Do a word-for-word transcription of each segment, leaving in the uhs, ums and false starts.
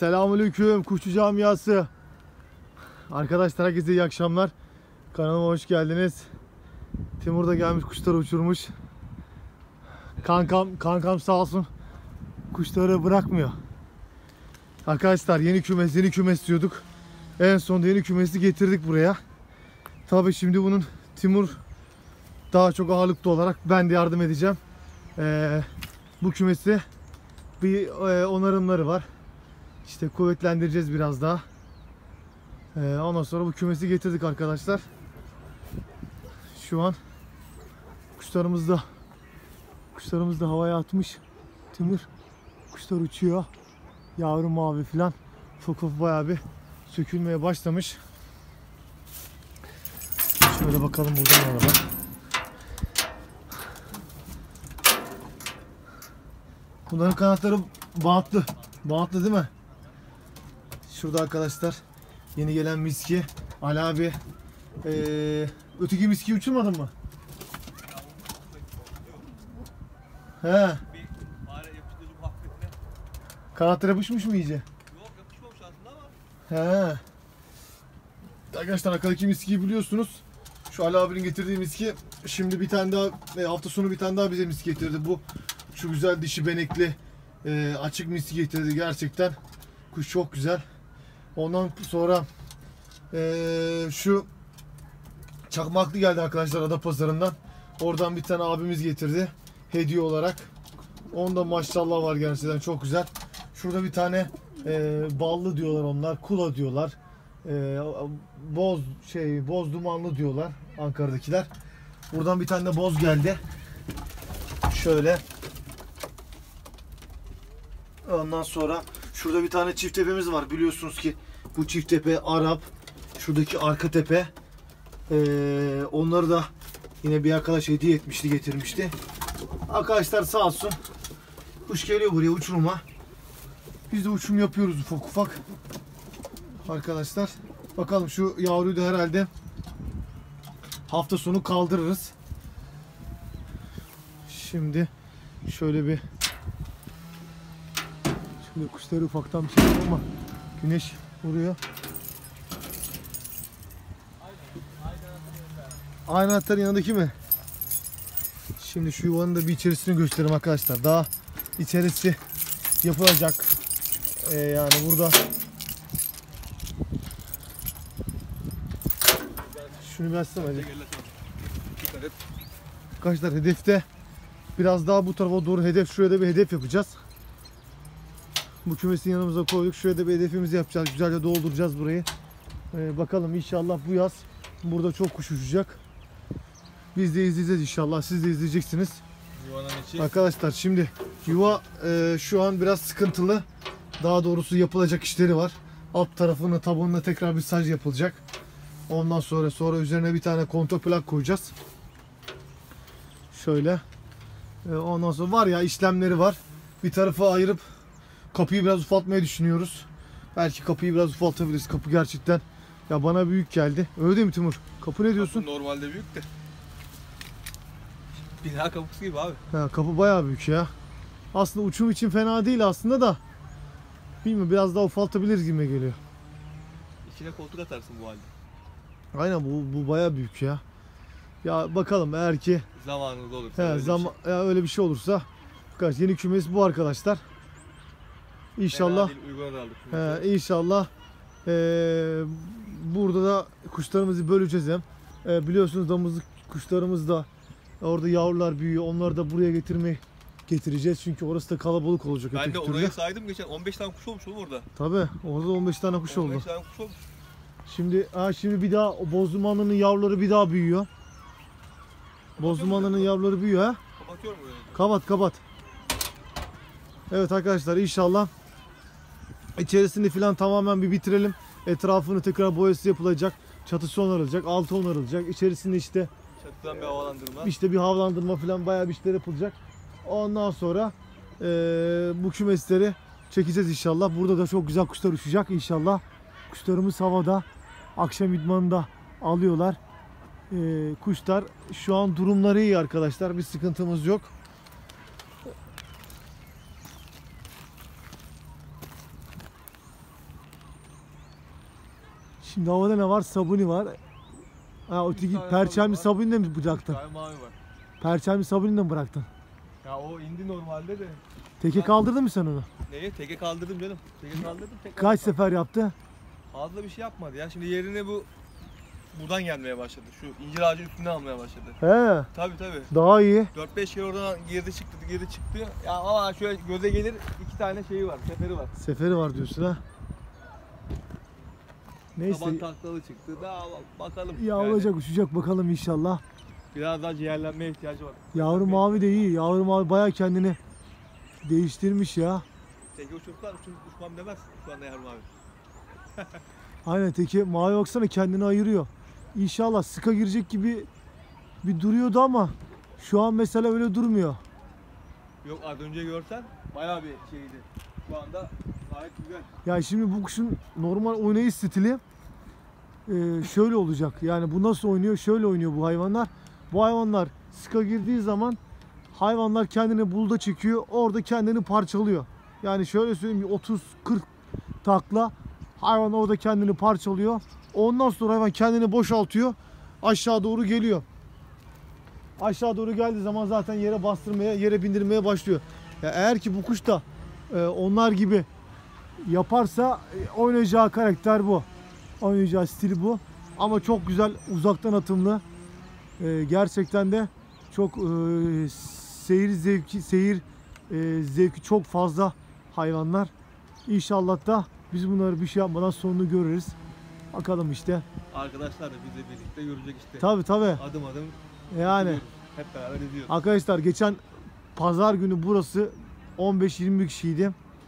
Selamünaleyküm Kuşçu Camiası. Arkadaşlar herkese iyi akşamlar. Kanalıma hoş geldiniz. Timur da gelmiş, kuşları uçurmuş. Kankam, kankam sağ olsun kuşları bırakmıyor. Arkadaşlar yeni kümes, yeni kümes diyorduk. En son yeni kümesi getirdik buraya. Tabii şimdi bunun Timur daha çok ağırlıklı olarak ben de yardım edeceğim. Ee, bu kümesi bir e, onarımları var. İşte kuvvetlendireceğiz biraz daha. Ee, ondan sonra bu kümesi getirdik arkadaşlar. Şu an kuşlarımız da kuşlarımız da havaya atmış. Timur kuşlar uçuyor. Yavru mavi falan. Ufak ufak bayağı bir sökülmeye başlamış. Şöyle bakalım buradan araba. Bunların kanatları bantlı. Bantlı değil mi? Şurada arkadaşlar yeni gelen miski. Ali abi ee, öteki miskiyi uçurmadın mı? He. Kanatları yapışmış mı iyice? Yok, yapışmamış aslında ama. He. Arkadaşlar arkadaki miskiyi biliyorsunuz. Şu Ali abinin getirdiği miski. Şimdi bir tane daha, hafta sonu bir tane daha bize miski getirdi. Bu şu güzel dişi benekli e, açık miski getirdi gerçekten. Kuş çok güzel. Ondan sonra e, şu çakmaklı geldi arkadaşlar Adapazarı'ndan. Oradan bir tane abimiz getirdi hediye olarak. Onda maşallah var gerçekten çok güzel. Şurada bir tane e, ballı diyorlar onlar, kula diyorlar. E, boz şey boz dumanlı diyorlar Ankara'dakiler. Buradan bir tane de boz geldi. Şöyle. Ondan sonra şurada bir tane çift tepemiz var. Biliyorsunuz ki bu çift tepe Arap. Şuradaki arka tepe. Ee, onları da yine bir arkadaş hediye etmişti, getirmişti. Arkadaşlar sağ olsun. Kuş geliyor buraya uçuruma. Biz de uçum yapıyoruz ufak ufak. Arkadaşlar bakalım şu yavruyu da herhalde hafta sonu kaldırırız. Şimdi şöyle bir şöyle kuşları ufaktan bir şey ama güneş vuruyor. Aynı anahtarın yanındaki mi? Şimdi şu yuvanın da bir içerisini göstereyim arkadaşlar. Daha içerisi yapılacak. Ee, yani burada şunu bir açsam hadi. Arkadaşlar hedefte biraz daha bu tarafa doğru hedef, şuraya da bir hedef yapacağız. Bu kümesi yanımıza koyduk. Şuraya da bir hedefimizi yapacağız. Güzelce dolduracağız burayı. Ee, bakalım inşallah bu yaz burada çok kuş uçacak. Biz de izleyeceğiz inşallah. Siz de izleyeceksiniz. Arkadaşlar şimdi yuva e, şu an biraz sıkıntılı. Daha doğrusu yapılacak işleri var. Alt tarafını, tabanına tekrar bir saj yapılacak. Ondan sonra sonra üzerine bir tane kontoplak koyacağız. Şöyle. E, ondan sonra var ya işlemleri var. Bir tarafa ayırıp kapıyı biraz ufaltmayı düşünüyoruz. Belki kapıyı biraz ufaltabiliriz. Kapı gerçekten ya bana büyük geldi. Öyle değil mi Timur? Kapı ne diyorsun? Kapı normalde büyük de. Bina kapısı gibi abi. Ha, kapı bayağı büyük ya. Aslında uçum için fena değil aslında da. Bilmiyorum, biraz daha ufaltabiliriz gibi geliyor. İçine koltuk atarsın bu halde. Aynen, bu, bu bayağı büyük ya. Ya bakalım eğer ki zamanınız olursa. he, öyle, zaman, bir şey. ya öyle bir şey olursa. Arkadaş yeni kümes bu arkadaşlar. İnşallah. He, inşallah. Ee, burada da kuşlarımızı böleceğiz hem. Ee, biliyorsunuz damızlık kuşlarımız da orada yavrular büyüyor. Onları da buraya getirmeyi getireceğiz çünkü orası da kalabalık olacak. Ben de orayı saydım geçen on beş tane kuş olmuş oğlum orada. Tabii orada on beş tane kuş oldu. on beş tane kuş olmuş. Şimdi ha şimdi bir daha o bozdumanlının yavruları bir daha büyüyor. Bozdumanlının yavruları büyüyor ha. Kapatıyorum böyle. Kapat kapat. Evet arkadaşlar inşallah içerisini falan tamamen bir bitirelim. Etrafını tekrar boyası yapılacak. Çatısı onarılacak, altı onarılacak. İçerisinde işte çatıdan bir havalandırma. İşte bir havalandırma falan bayağı bir işler yapılacak. Ondan sonra e, bu kümesleri çekeceğiz inşallah. Burada da çok güzel kuşlar uçacak inşallah. Kuşlarımız havada. Akşam idmanında alıyorlar. E, kuşlar şu an durumları iyi arkadaşlar. Bir sıkıntımız yok. Şimdi havada ne var? Sabuni var. Ha, öteki tane perçemli sabuni var. sabuni de mi Bir bıraktın? tane mavi var. Perçemli sabuni de mi bıraktın? Ya o indi normalde de. Teke Ben- kaldırdın mı sen onu? Neye? Teke kaldırdım canım. Teke kaldırdım. Tekrar Kaç yapmadım. sefer yaptı? Fazla bir şey yapmadı ya. Şimdi yerine bu buradan gelmeye başladı. Şu incir ağacın üstünden almaya başladı. He, Tabii tabii. daha iyi. dört beş kere oradan girdi çıktı girdi çıktı. Ya ama şöyle göze gelir iki tane şeyi var, seferi var. Seferi var diyorsun ha. Neyse. Taban taklalı çıktı. Daha bakalım. Ya Yani olacak, uçacak bakalım inşallah. Biraz daha ciğerlenmeye ihtiyacı var. Yavru mavi de iyi. Yavru mavi bayağı kendini değiştirmiş ya. Teke uçurtlar uçur, uçmam demez şu anda yavrum abi. Aynen, teki mavi baksana kendini ayırıyor. İnşallah sıka girecek gibi bir duruyordu ama şu an mesela öyle durmuyor. Yok az önce görsen bayağı bir şeydi. Şu anda gayet güzel. Yani şimdi bu kuşun normal oynayış stili e, şöyle olacak. Yani bu nasıl oynuyor? Şöyle oynuyor bu hayvanlar. Bu hayvanlar sıka girdiği zaman hayvanlar kendini bulda çekiyor. Orada kendini parçalıyor. Yani şöyle söyleyeyim, otuz kırk takla hayvan orada kendini parçalıyor. Ondan sonra hayvan kendini boşaltıyor. Aşağı doğru geliyor. Aşağı doğru geldiği zaman zaten yere bastırmaya, yere bindirmeye başlıyor. Ya eğer ki bu kuş da e, onlar gibi yaparsa e, oynayacağı karakter bu. Oynayacağı stili bu. Ama çok güzel uzaktan atımlı. E, gerçekten de çok e, seyir zevki, seyir e, zevki çok fazla hayvanlar. İnşallah da biz bunları bir şey yapmadan sonunu görürüz. Bakalım işte. Arkadaşlar da bizle birlikte görecek işte. Tabi tabi. Adım adım Yani. gidiyoruz. Hep beraber izliyoruz. Arkadaşlar geçen pazar günü burası on beş yirmi kişiydi.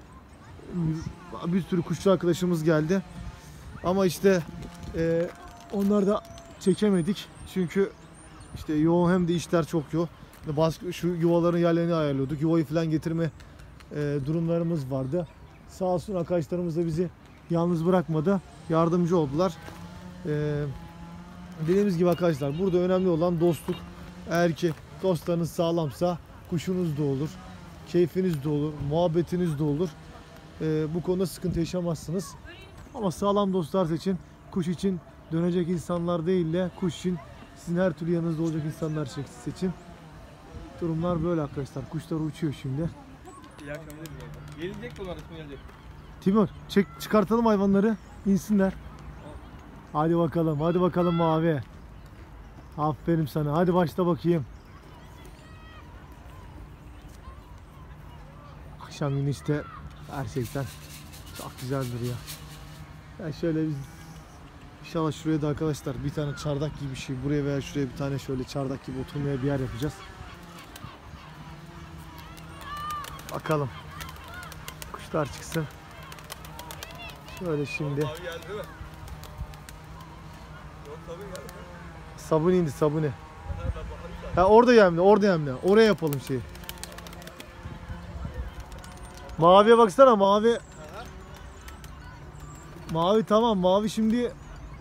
Bir sürü kuşçu arkadaşımız geldi. Ama işte e, onları da çekemedik. Çünkü işte yoğun, hem de işler çok yoğun. Bazı şu yuvaların yerlerini ayarlıyorduk. Yuvayı falan getirme e, durumlarımız vardı. Sağ olsun arkadaşlarımız da bizi yalnız bırakmadı. Yardımcı oldular. E, dediğimiz gibi arkadaşlar, burada önemli olan dostluk. Eğer ki dostlarınız sağlamsa kuşunuz da olur, keyfiniz de olur, muhabbetiniz de olur. Ee, bu konuda sıkıntı yaşamazsınız. Ama sağlam dostlar seçin. Kuş için dönecek insanlar değil de kuş için sizin her türlü yanınızda olacak insanlar seçin. Durumlar böyle arkadaşlar. Kuşlar uçuyor şimdi. İyi akşamlar. Gelecek bunlar, ismi gelecek. Timur, çek, çıkartalım hayvanları, insinler. Hadi bakalım, hadi bakalım mavi. Aferin sana. Hadi başla bakayım. Akşam günü işte gerçekten çok güzel duruyor. Yani şöyle biz inşallah şuraya da arkadaşlar bir tane çardak gibi bir şey, buraya veya şuraya bir tane şöyle çardak gibi oturmaya bir yer yapacağız. Bakalım. Kuşlar çıksın. Şöyle şimdi. Abi geldi değil mi? Yok tabii geldi. Sabuni indi, sabuni. Nereden bakarım Ha orada yemle, orada yemle. Oraya yapalım şeyi. Maviye baksana, mavi. Mavi tamam, mavi şimdi Efendim?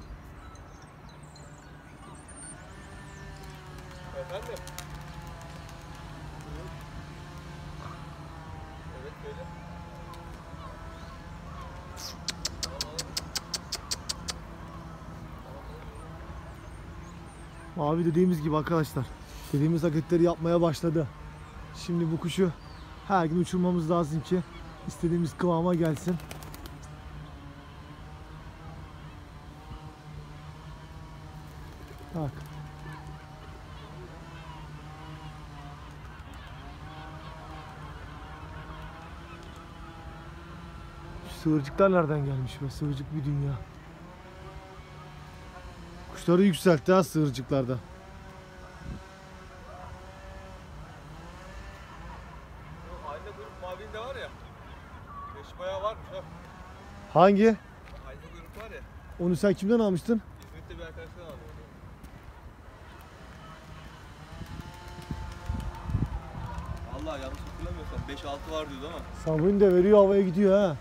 Evet böyle. mavi dediğimiz gibi arkadaşlar. Dediğimiz hareketleri yapmaya başladı. Şimdi bu kuşu her gün uçurmamız lazım ki istediğimiz kıvama gelsin. Bak. Şu sığırcıklar nereden gelmiş be? Sığırcık bir dünya. Kuşları yükseltti ha sığırcıklarda. Ayna kuyruk mavinin de var ya. Yaşı bayağı varmış ha. Hangi? Ayna kuyruk var ya. Onu sen kimden almıştın? İzmit'te bir arkadaştan aldım. Vallahi yanlış hatırlamıyorsam beş altı var diyordu ama. Sabun de veriyor, havaya gidiyor ha.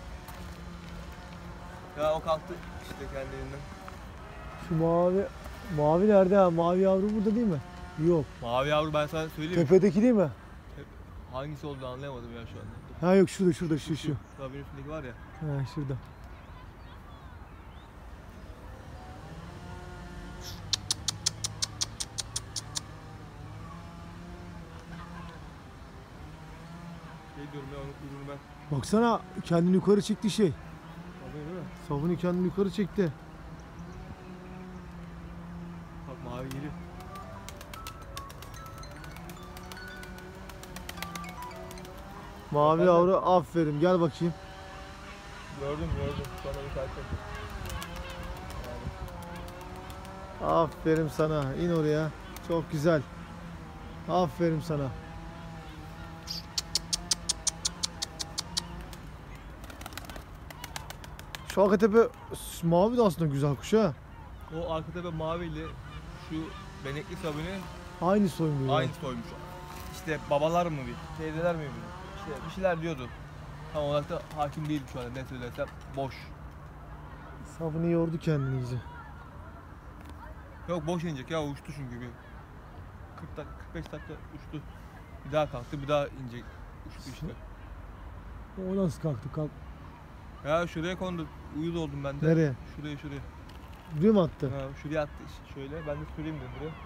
Ya o kalktı işte kendiliğinden. Şu mavi, mavi nerede ha? Mavi yavru burada değil mi? Yok. Mavi yavru ben sana söyleyeyim. Tepedeki değil mi? Hangisi olduğunu anlayamadım ya şu anda. Ha yok, şurada şurada şu şu. Kabin üstündeki var ya. Ha şurada. ediyorum ya onun kuyruğunu ben. Baksana kendini yukarı çekti şey. Tabii değil mi? Sabuni kendini yukarı çekti. Bak mavi geliyor. Mavi Ben de- yavru aferin gel bakayım. Gördüm gördüm. Sonra bir takip ettim. Aferin sana. İn oraya. Çok güzel. Aferin sana. Şu arka tepe mavi de aslında güzel kuş ha. O arka tepe maviyle şu benekli sabuni Aynı soymuyor. aynı soymuş. İşte babalar mı bir, teyzeler mi bir, işte bir şeyler diyordu. Tam olarak da hakim değilim şu anda ne söylersem boş. Sabuni yordu kendini iyice. Yok boş inecek ya uçtu çünkü bir kırk dakika kırk beş dakika uçtu. Bir daha kalktı bir daha inecek uçtu işte. O nasıl kalktı kalk? Ya şuraya kondu uyuz oldum ben de. Nereye? Şuraya şuraya. Buraya mı attı? Ha, şuraya attı işte şöyle ben de süreyim dedim buraya.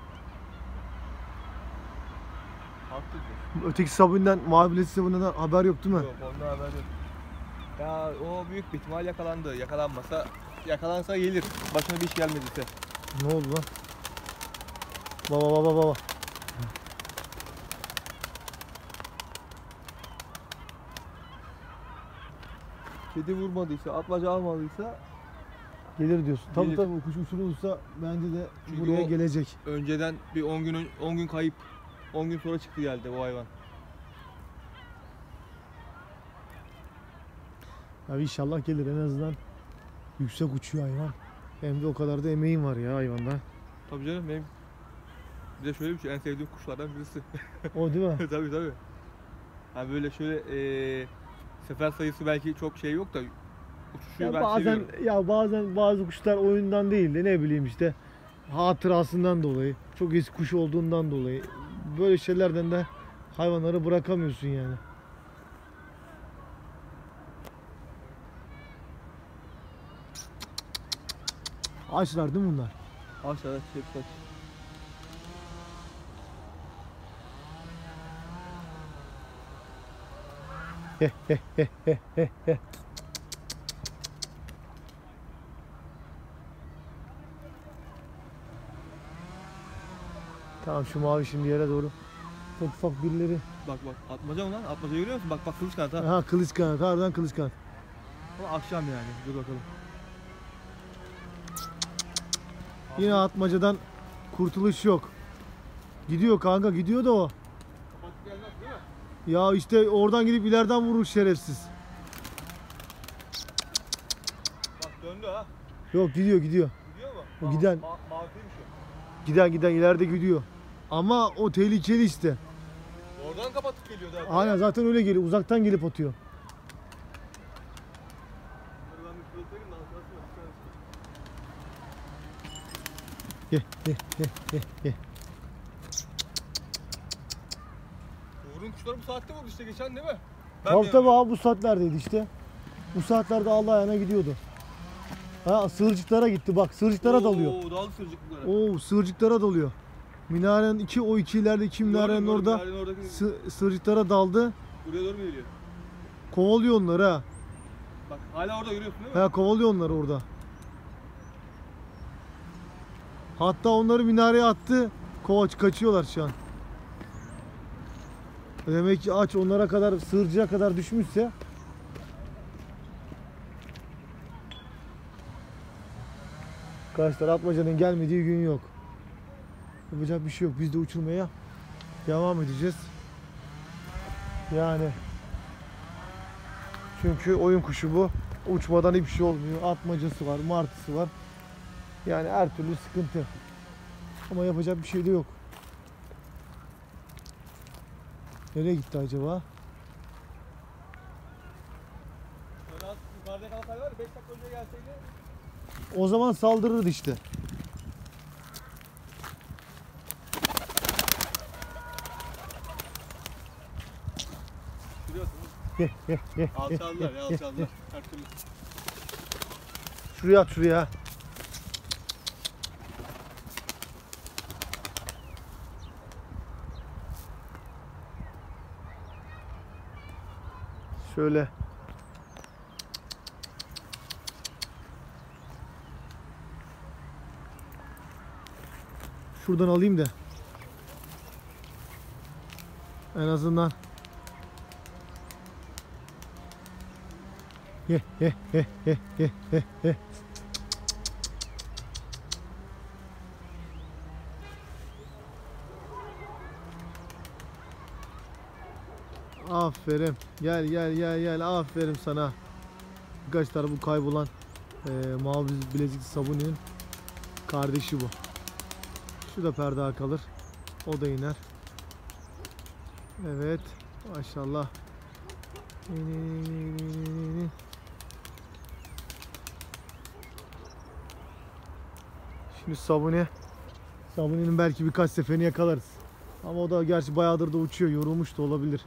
Kalktı diyor. Öteki sabuninden, mavi bileti sabuninden haber yok değil mi? Yok ondan haber yok. Ya o büyük bir ihtimal yakalandı. Yakalanmasa, yakalansa gelir. Başına bir iş gelmediyse. Ne oldu lan? Baba baba baba. Kedi vurmadıysa, atmaca almadıysa Gelir diyorsun. Tabii Gelir. tabii o kuş uçurulursa bence de Çünkü buraya o- gelecek. önceden bir on gün ön- on gün kayıp. on gün sonra çıktı geldi o hayvan. Abi inşallah gelir en azından. Yüksek uçuyor hayvan. Hem de o kadar da emeğin var ya hayvanda. Tabii canım benim bir de şöyle bir şey en sevdiğim kuşlardan birisi. O değil mi? tabii tabii. Yani böyle şöyle eee sefer sayısı belki çok şey yok da uçuşu Ya ben bazen seviyorum. ya bazen bazı kuşlar oyundan değil de ne bileyim işte hatırasından dolayı, çok eski kuş olduğundan dolayı böyle şeylerden de hayvanları bırakamıyorsun yani. Ağaçlar değil mi bunlar? Aşağıda çiçek saç. Tamam şu mavi şimdi yere doğru. Ufak ufak birileri. Bak bak atmaca mı lan? Atmaca görüyor musun? Bak bak kılıç kanat ha. Ha kılıç kanat, harbiden kılıç kanat. Ama akşam yani. Dur bakalım. Yine atmacadan kurtuluş yok. Gidiyor kanka gidiyor da o. Kapatıp gelmez değil mi? Ya işte oradan gidip ileriden vurur şerefsiz. Bak döndü ha. Yok gidiyor gidiyor. Gidiyor mu? O giden. Ma maviymiş o. Giden giden ileride gidiyor. Ama o tehlikeli işte. Oradan kapatıp geliyor zaten. Aynen zaten öyle geliyor. Uzaktan gelip atıyor. Dur ben bir fırlatayım da altına sıkıntı. Ye ye ye ye ye. Uğur'un kuşları bu saatte vurdu işte geçen değil mi? Tabii de tabii yani. abi bu saatlerdeydi işte. Bu saatlerde Allah ayağına gidiyordu. Ha sığırcıklara gitti bak sığırcıklara dalıyor. Oo daldı sırcıklara. Oo sığırcıklara dalıyor. Minarenin iki o iki ileride iki minarenin orada Minarenin oradaki sı sığırcıklara daldı. buraya doğru mu geliyor? Kovalıyor onları ha. Bak hala orada görüyorsun değil mi? Ha kovalıyor onları orada. Hatta onları minareye attı. Kovaç kaçıyorlar şu an. Demek ki aç onlara kadar sığırcıya kadar düşmüşse. Arkadaşlar atmacanın gelmediği gün yok. Yapacak bir şey yok. Biz de uçurmaya devam edeceğiz. Yani çünkü oyun kuşu bu. Uçmadan hiçbir şey olmuyor. Atmacası var, martısı var. Yani her türlü sıkıntı. Ama yapacak bir şey de yok. Nereye gitti acaba? Böyle az yukarıda kalsaydı var ya beş dakika önce gelseydi. O zaman saldırırdı işte. Görüyorsunuz. Alçaldılar ya alçaldılar. Her türlü. Şuraya at şuraya. Şöyle. Şuradan alayım da. En azından. Ye ye ye ye ye ye ye. Aferin. Gel gel gel gel. Aferin sana. Arkadaşlar bu kaybolan e, mavi bilezikli Sabuni'nin kardeşi bu. Şu da perde kalır. O da iner. Evet. Maşallah. Şimdi Sabuni. Sabuni'nin belki birkaç seferini yakalarız. Ama o da gerçi bayağıdır da uçuyor. Yorulmuş da olabilir.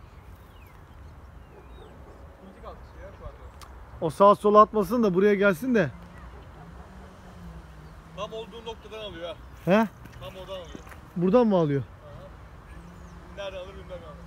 O sağa sola atmasın da buraya gelsin de. Tam olduğu noktadan alıyor ha. He? Tam oradan alıyor. Buradan mı alıyor? Aha. Nereden alır bilmem abi.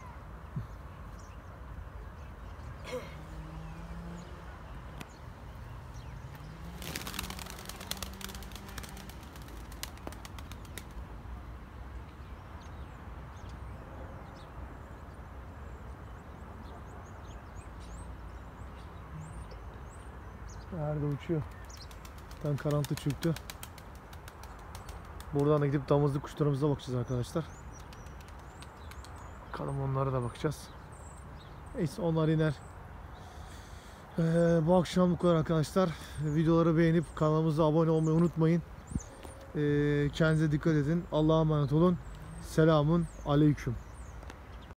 Nerede uçuyor? Tam karanlık çöktü. Buradan da gidip damızlık kuşlarımıza bakacağız arkadaşlar. Bakalım onlara da bakacağız. Neyse onlar iner. Ee, bu akşam bu kadar arkadaşlar. Videoları beğenip kanalımıza abone olmayı unutmayın. Ee, kendinize dikkat edin. Allah'a emanet olun. Selamun aleyküm.